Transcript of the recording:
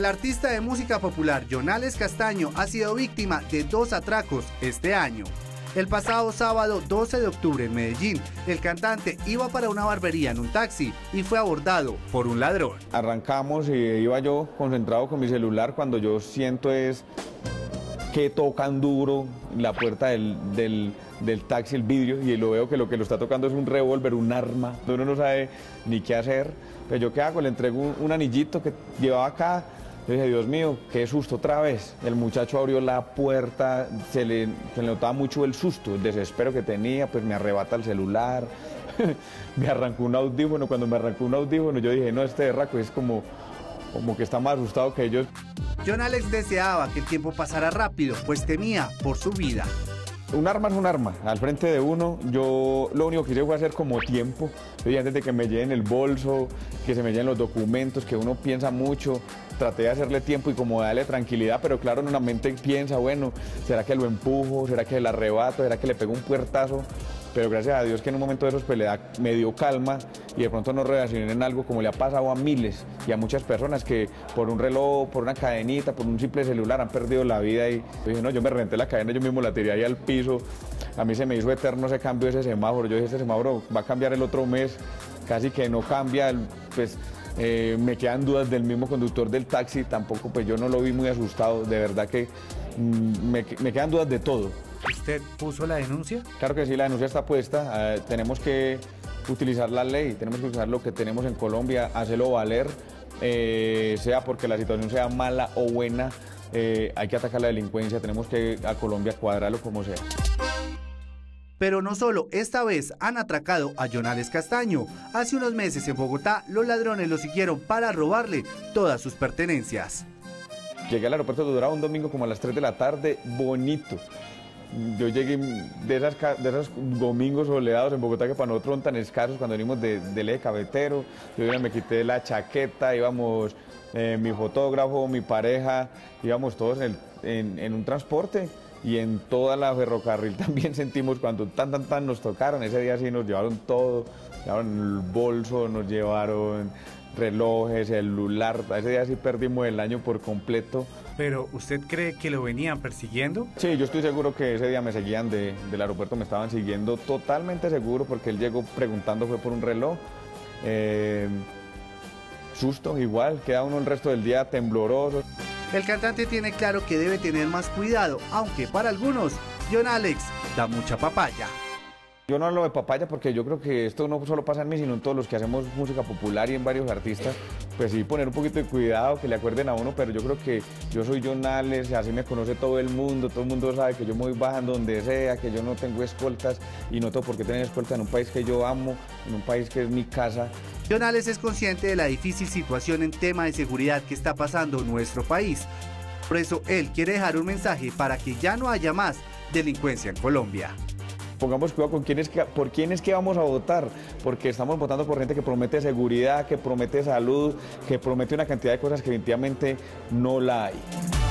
El artista de música popular Jonales Castaño ha sido víctima de 2 atracos este año. El pasado sábado 12 de octubre en Medellín, el cantante iba para una barbería en un taxi y fue abordado por un ladrón. Arrancamos y iba yo concentrado con mi celular cuando yo siento es que tocan duro la puerta del taxi, el vidrio, y lo veo que lo está tocando es un revólver, un arma. Uno no sabe ni qué hacer. Pero yo qué hago, le entrego un anillito que llevaba acá. Yo dije, Dios mío, qué susto otra vez. El muchacho abrió la puerta, se le notaba mucho el susto, el desespero que tenía, pues me arrebata el celular, me arrancó un audífono. Cuando me arrancó un audífono yo dije, no, este berraco es como que está más asustado que ellos. Jonales deseaba que el tiempo pasara rápido, pues temía por su vida. Un arma es un arma, al frente de uno. Yo lo único que hice fue hacer como tiempo. Yo dije, antes de que me lleven el bolso, que se me lleven los documentos, que uno piensa mucho, traté de hacerle tiempo y como darle tranquilidad, pero claro, en una mente piensa, bueno, ¿será que lo empujo? ¿Será que le arrebato? ¿Será que le pego un puertazo? Pero gracias a Dios que en un momento de esos pues me dio calma y de pronto no reaccioné en algo como le ha pasado a miles y a muchas personas que por un reloj, por una cadenita, por un simple celular han perdido la vida. Y yo dije, no, yo me renté la cadena, yo mismo la tiré ahí al piso. A mí se me hizo eterno ese cambio de ese semáforo. Yo dije, este semáforo va a cambiar el otro mes, casi que no cambia, pues me quedan dudas del mismo conductor del taxi, tampoco, pues yo no lo vi muy asustado, de verdad que me quedan dudas de todo. ¿Usted puso la denuncia? Claro que sí, la denuncia está puesta. Tenemos que utilizar la ley, tenemos que usar lo que tenemos en Colombia, hacerlo valer, sea porque la situación sea mala o buena, hay que atacar la delincuencia, tenemos que a Colombia cuadrarlo como sea. Pero no solo esta vez han atracado a Jonales Castaño. Hace unos meses en Bogotá, los ladrones lo siguieron para robarle todas sus pertenencias. Llegué al aeropuerto de Dorado un domingo como a las 3 de la tarde, bonito. Yo llegué de esos domingos soleados en Bogotá que para nosotros son tan escasos cuando venimos del eje cafetero. Yo me quité la chaqueta, íbamos mi fotógrafo, mi pareja, íbamos todos en un transporte y en toda la ferrocarril también sentimos cuando tan nos tocaron. Ese día sí nos llevaron todo, nos llevaron el bolso, nos llevaron relojes, celular. Ese día sí perdimos el año por completo. ¿Pero usted cree que lo venían persiguiendo? Sí, yo estoy seguro que ese día me seguían del aeropuerto, me estaban siguiendo, totalmente seguro, porque él llegó preguntando, fue por un reloj. Susto, igual, queda uno el resto del día tembloroso. El cantante tiene claro que debe tener más cuidado, aunque para algunos, Jonales da mucha papaya. Yo no hablo de papaya porque yo creo que esto no solo pasa en mí, sino en todos los que hacemos música popular y en varios artistas. Pues sí, poner un poquito de cuidado, que le acuerden a uno, pero yo creo que yo soy Jonales, así me conoce todo el mundo sabe que yo me voy bajando donde sea, que yo no tengo escoltas y no tengo por qué tener escoltas en un país que yo amo, en un país que es mi casa. Jonales es consciente de la difícil situación en tema de seguridad que está pasando nuestro país. Por eso él quiere dejar un mensaje para que ya no haya más delincuencia en Colombia. Pongamos cuidado con por quién es que vamos a votar, porque estamos votando por gente que promete seguridad, que promete salud, que promete una cantidad de cosas que definitivamente no la hay.